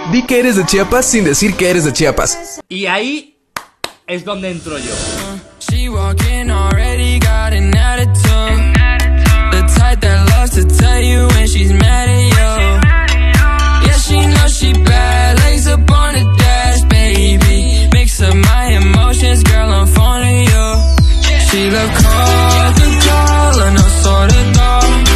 Di que eres de Chiapas sin decir que eres de Chiapas. Y ahí es donde entro yo. She walking already got an attitude. The type that loves to tell you when she's mad at you. Yeah, she knows she bad, legs up on the dash, baby. Mix up my emotions, girl, I'm fond of you. She love Coca-Cola, no soda, dog.